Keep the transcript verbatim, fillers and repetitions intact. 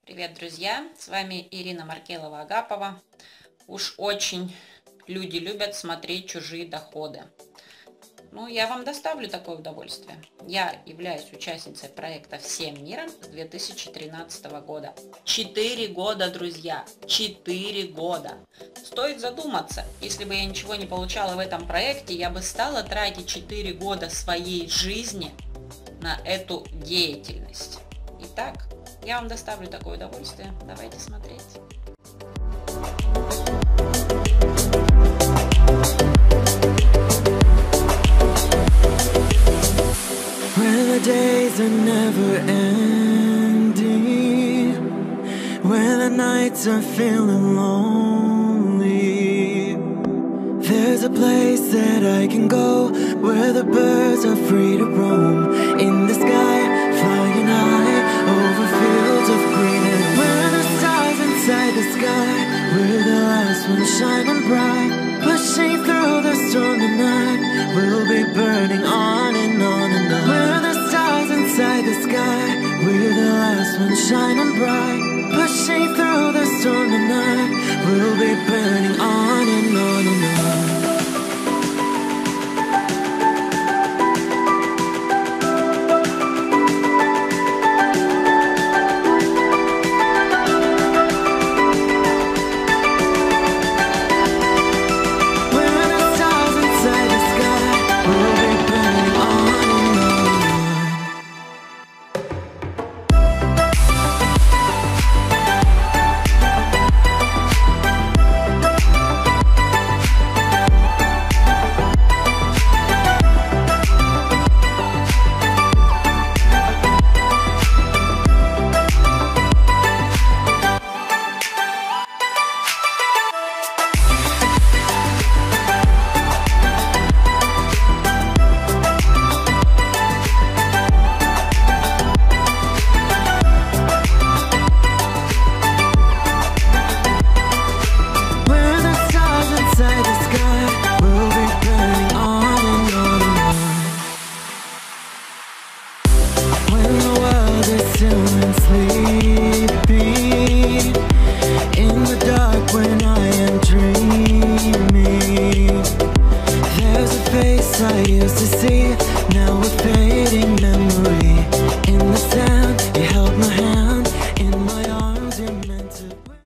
Привет, друзья! С вами Ирина Маркелова-Агапова. Уж очень люди любят смотреть чужие доходы. Ну, я вам доставлю такое удовольствие. Я являюсь участницей проекта «Всем миром» с две тысячи тринадцатого года. Четыре года, друзья! Четыре года! Стоит задуматься, если бы я ничего не получала в этом проекте, я бы стала тратить четыре года своей жизни на эту деятельность. Итак, я вам доставлю такое удовольствие. Давайте смотреть. When the days are never ending, when the nights are feeling lonely, there's a place that I can go where the birds are free to roam in the sky, flying high over fields of green. And where the stars inside the sky, we're the last one shining bright, pushing through the storm tonight. We'll be burning on and on and on. We're the stars inside the sky, we're the last one shining bright, pushing through the storm tonight. We'll be burning on and on and on.